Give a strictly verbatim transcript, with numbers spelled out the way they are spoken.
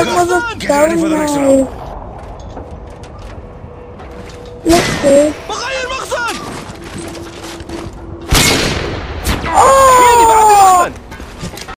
modo Get ready for the next sauna. round. No sé. بغير